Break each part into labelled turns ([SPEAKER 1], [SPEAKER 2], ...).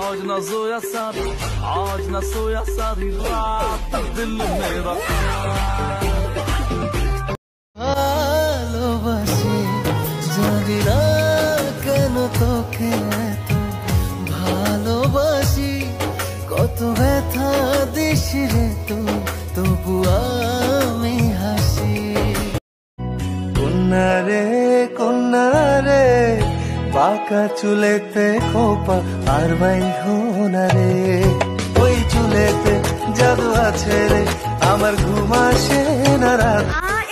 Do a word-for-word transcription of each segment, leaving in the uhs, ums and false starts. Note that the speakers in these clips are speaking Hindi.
[SPEAKER 1] आज न सोया सारी आज न सोया सारी रात दिल मेरा
[SPEAKER 2] ভালোবাসি জানি না কেন তোকে এত ভালোবাসি কত ব্যথা দিস রে তুই তবু আমি হাসি কন্যা রে কন্যা রে বাঁকা চুলেতে খোপা আর বাইন্ধনা রে ওই চুলেতে জাদু আছে রে আমার ঘুম আসে না রাত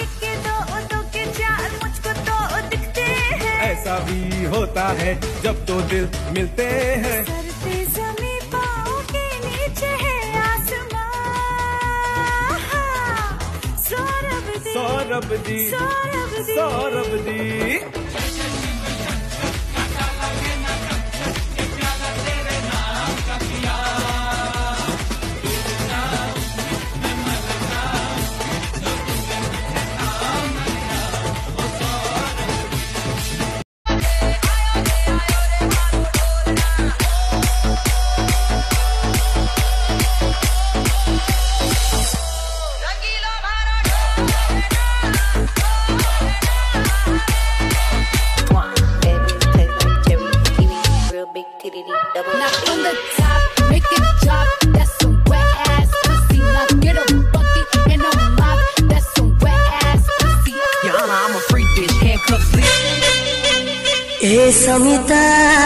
[SPEAKER 1] ऐसा भी होता है जब दो दिल मिलते हैं
[SPEAKER 3] ज़मीं पाँव के नीचे है आसमां सौरभ दी
[SPEAKER 1] सौरभ दी
[SPEAKER 3] सौरभ दी
[SPEAKER 1] सौरभ दी
[SPEAKER 3] Now from the top, make it drop. That's some wet ass pussy. Now get a bucket and a mop. That's some wet ass pussy.
[SPEAKER 4] Your Honor, I'm a freak bitch, handcuffs sleep.
[SPEAKER 2] ए समिता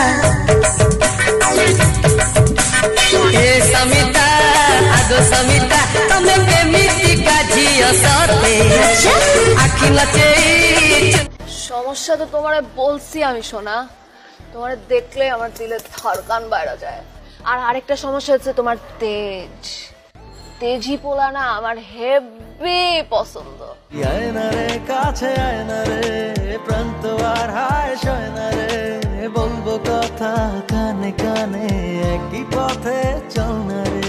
[SPEAKER 2] ए समिता आगो समिता तमे केमिति काजियो सते आखि लचे
[SPEAKER 5] সমস্যা তো তোমারে বলছি আমি সোনা তোমারে দেখলে আমার দিলে ধড়কান বাইরে যায় আর আরেকটা সমস্যা হচ্ছে তোমার তেজ তেজি পোলা না আমার হেভি পছন্দ
[SPEAKER 2] আয় না রে কাছে আয় না রে প্রান্ত আর হায় শয় না রে বলবো কথা কানে কানে একই পথে চল না রে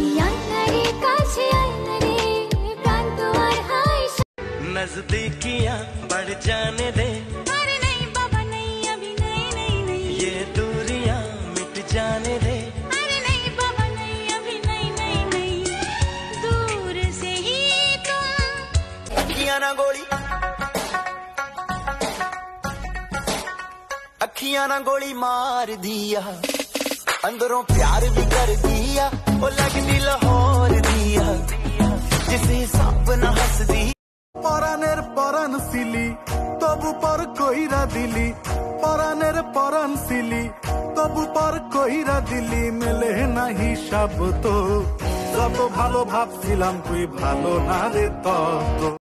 [SPEAKER 2] नजदीकियां बढ़ जाने दे
[SPEAKER 3] अरे नहीं बाबा नहीं अभी नहीं नहीं नहीं
[SPEAKER 2] ये दूरियां मिट जाने दे
[SPEAKER 3] अरे नहीं बाबा नहीं अभी नहीं नहीं नहीं दूर से ही तुम
[SPEAKER 2] अखियां ना गोली अखियां ना गोली मार दिया अंदरों प्यार भी कर दिया वो लगनी लाहौर दिया जिसे सांप ना हंस दी পরানের পরান সিলি তবু পর কইরা দিলি পরানের পরান সিলি তবু পর কইরা দিলি মেলে না হিসাব তো যত ভালো ভাবছিলাম তুই ভালো না রে তত